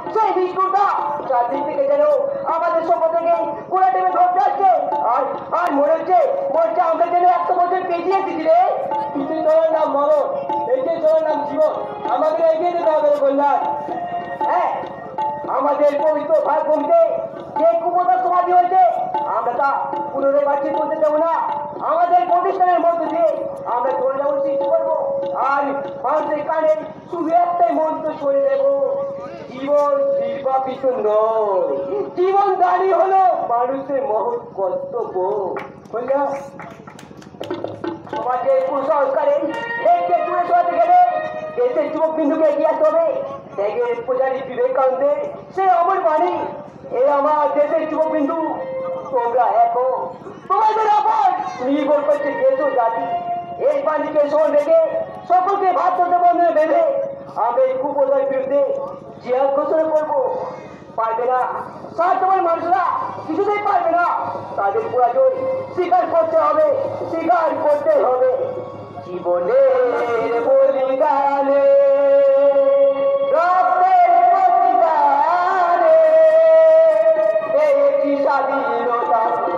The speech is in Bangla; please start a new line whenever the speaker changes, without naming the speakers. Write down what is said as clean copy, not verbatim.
সেই বিষ্ণুটা চারদিক থেকে যেন আমাদের সভ্য থেকে গোড়া টেনে ধরতে আসছে। আর আর মনে হচ্ছে আমরা যেন 100 বছর পেছিয়ে এসেছি রে।
কিছু চলার নাম মরণ, এই যে চলার নাম জীবন, আমাদের এগিয়ে যেতে হবে কল্যাণ।
হ্যাঁ, আমাদের পবিত্র ভারতভূমিতে যে কুমতার সমাধি হয়েছে আমরা তা পুনরায় বাঁচিয়ে তুলতে দেবো না। আমাদের প্রতিষ্ঠানের মধ্যে দিয়ে আমরা চলে যাবো সৃষ্টি করবো। আর মানুষের কানে শুধু একটাই মন্ত্র ছড়ে দেবো, জীবন নির্বাপিত নয়, জীবন দাঁড়িয়ে হলো মানুষের মহৎ কর্তব্য।
কল্যাণ,
সমাজের কুসংস্কারে দেশকে দূরে সরাতে গেলে দেশের যুবক বিন্দুকে এগিয়ে আসতে হবে। ত্যাগের পূজারী বিবেকানন্দের সে অমর বাণী, এ আমার দেশের যুবক বিন্দু, তোমরা এখন তোমাদের ওপর নির্ভর করছে দেশ ও জাতি। এই বাণীকে স্মরণ রেখে সকলকে ভারতবর্ষ বন্ধনে বেঁধে আমরা এই কুপ্রথার বিরুদ্ধে জিহাদ ঘোষণা করবো। পারবে না, স্বার্থপর মানুষরা কিছুতেই পারবে না। তাদের পরাজয় স্বীকার করতে হবে, স্বীকার করতে হবে। জীবনের বলিদানে, রক্তের প্রতিদানে, এই স্বাধীনতা